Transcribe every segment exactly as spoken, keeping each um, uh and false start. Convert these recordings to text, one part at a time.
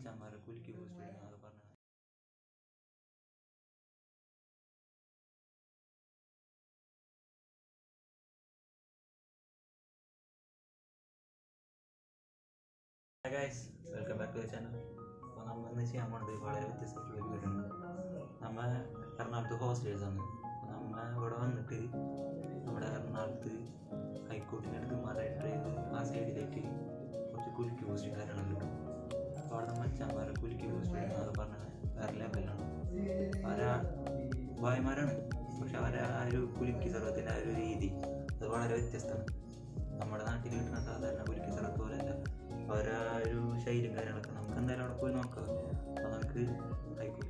മച്ചാന്മാരെ കുലുക്കി ബൂസ്റ്റ് എന്നൊക്കെ പറഞ്ഞത്. Guys, welcome back to the channel. അപ്പോൾ നമ്മൾ ഇന്ന് ചെയ്യാൻ പോണത് വളരെ വ്യത്യസ്തമായിട്ടുള്ള വീടാണ്. നമ്മൾ എറണാകുളത്ത് ഹോസ്റ്റേഴ്സാണ്. അപ്പോൾ നമ്മൾ ഇവിടെ വന്നിട്ട് നമ്മുടെ എറണാകുളത്ത് ഹൈക്കോർട്ടിനടുത്ത് മറൈൻ ഡ്രൈവ് ആ സൈഡിലേക്ക് കുറച്ച് കുലുക്കി ബൂസ്റ്റും കാര്യങ്ങളും കിട്ടും. അപ്പോൾ അവിടെ മച്ചാന്മാരെ കുലുക്കി ബൂസ്റ്റ് എന്നൊക്കെ പറഞ്ഞാൽ വേറെ ലെവലാണ്. അവരെ ഭായിമാരാണ്, പക്ഷെ അവരെ ആ ഒരു കുലുക്കി സർവത്തിൻ്റെ ആ ഒരു രീതി അത് വളരെ വ്യത്യസ്തമാണ്. നമ്മുടെ നാട്ടിൽ കിട്ടുന്ന സാധാരണ കുലുക്കി സർവത്ത് പോലെയല്ല. അവരെ ആ ഒരു ശൈലിയും കാര്യങ്ങളൊക്കെ നമുക്ക് എന്തായാലും അവിടെ പോയി നോക്കാം. അപ്പോൾ നമുക്ക് ഹൈക്കോർട്ടിൽ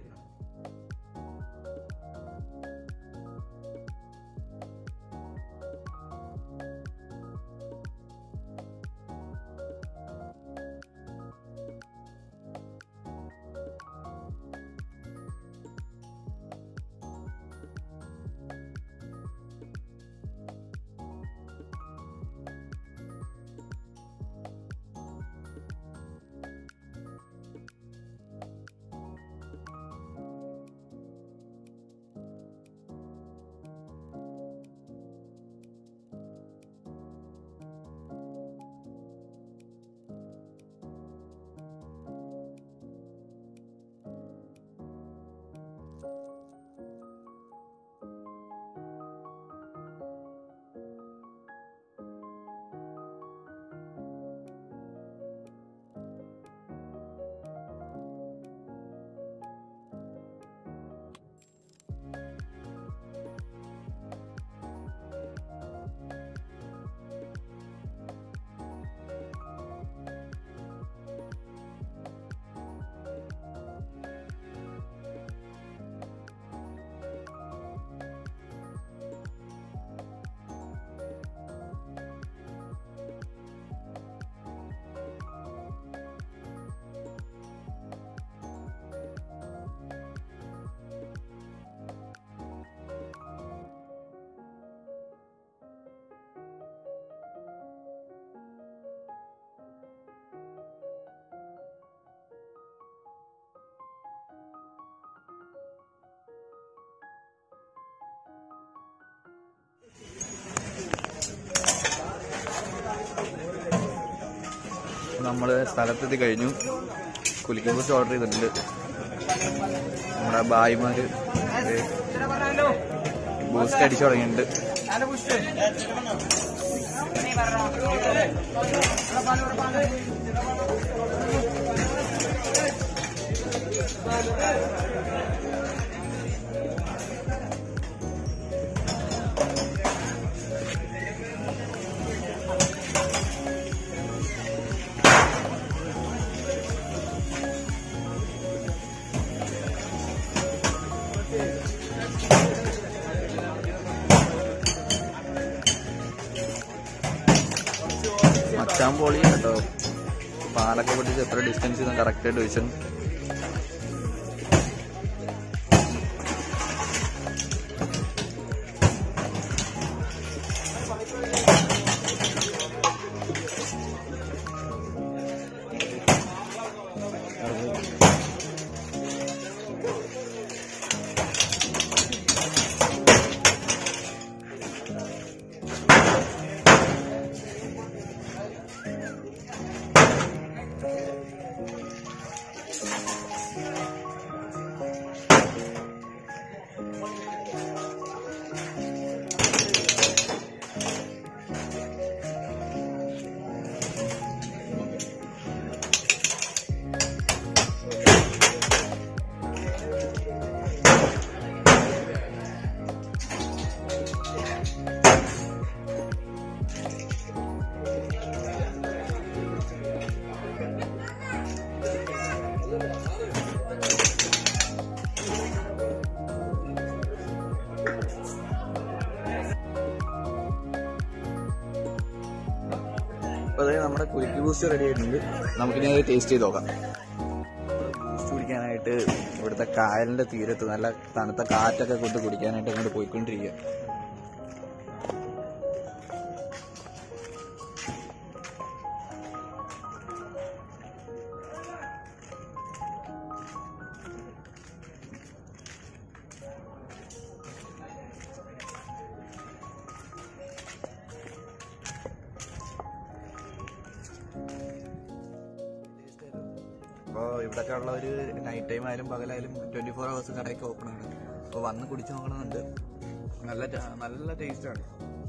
നമ്മൾ സ്ഥലത്തെത്തി കഴിഞ്ഞു. കുലുക്കി ബൂസ്റ്റ് ഓർഡർ ചെയ്തിട്ടുണ്ട്. നമ്മുടെ ഭായിമാര് ബൂസ്റ്റ് അടിച്ചു തുടങ്ങിയിട്ടുണ്ട്. മച്ചാൻ പൊളിയും കേട്ടോ. പാലൊക്കെ പൊട്ടിച്ച് എത്ര ഡിസ്റ്റൻസ് കറക്റ്റ് ആയിട്ട് വെച്ചു. അപ്പോൾ അതായത് നമ്മുടെ കുലുക്കി ബൂസ്റ്റ് റെഡി ആയിട്ടുണ്ട്. നമുക്കിനി അത് ടേസ്റ്റ് ചെയ്ത് നോക്കാം. ബൂസ്റ്റ് കുടിക്കാനായിട്ട് ഇവിടുത്തെ കായലിൻ്റെ തീരത്ത് നല്ല തണുത്ത കാറ്റൊക്കെ കൊണ്ട് കുടിക്കാനായിട്ട് അങ്ങോട്ട് പോയിക്കൊണ്ടിരിക്കുക. അപ്പോൾ ഇവിടെയൊക്കെ ഉള്ള ഒരു നൈറ്റ് ടൈം ആയാലും പകലായാലും ട്വൻറ്റി ഫോർ അവേഴ്സ് കടയൊക്കെ ഓപ്പൺ ആണ്. അപ്പോൾ വന്ന് കുടിച്ച് നോക്കണമെന്നുണ്ട്. നല്ല നല്ല ടേസ്റ്റാണ്.